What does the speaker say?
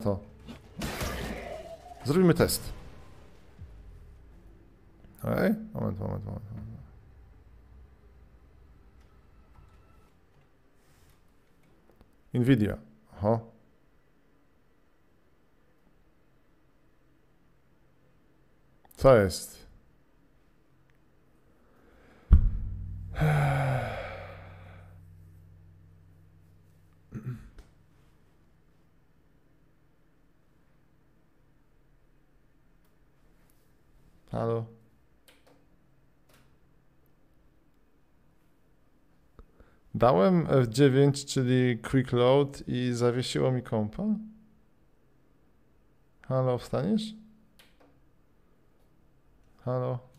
to. Zrobimy test. Okej, moment. Nvidia. Aha. Co jest? Halo? Dałem F9, czyli quick load i zawiesiło mi kompa? Halo, wstaniesz? Halo?